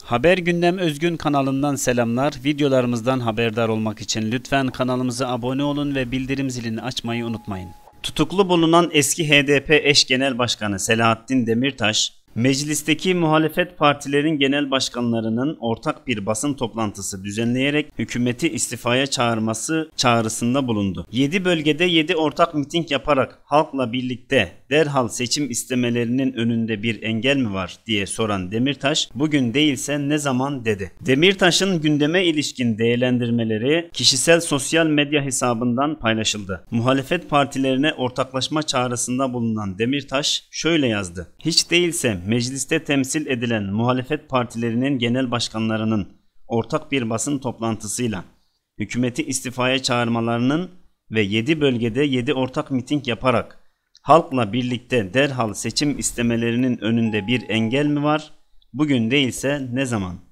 Haber Gündem Özgün kanalından selamlar. Videolarımızdan haberdar olmak için lütfen kanalımıza abone olun ve bildirim zilini açmayı unutmayın. Tutuklu bulunan eski HDP eş genel başkanı Selahattin Demirtaş, meclisteki muhalefet partilerin genel başkanlarının ortak bir basın toplantısı düzenleyerek hükümeti istifaya çağırması çağrısında bulundu. 7 bölgede 7 ortak miting yaparak halkla birlikte derhal seçim istemelerinin önünde bir engel mi var diye soran Demirtaş, bugün değilse ne zaman dedi. Demirtaş'ın gündeme ilişkin değerlendirmeleri kişisel sosyal medya hesabından paylaşıldı. Muhalefet partilerine ortaklaşma çağrısında bulunan Demirtaş şöyle yazdı: "Hiç değilse mecliste temsil edilen muhalefet partilerinin genel başkanlarının ortak bir basın toplantısıyla hükümeti istifaya çağırmalarının ve 7 bölgede 7 ortak miting yaparak halkla birlikte derhal seçim istemelerinin önünde bir engel mi var? Bugün değilse ne zaman?"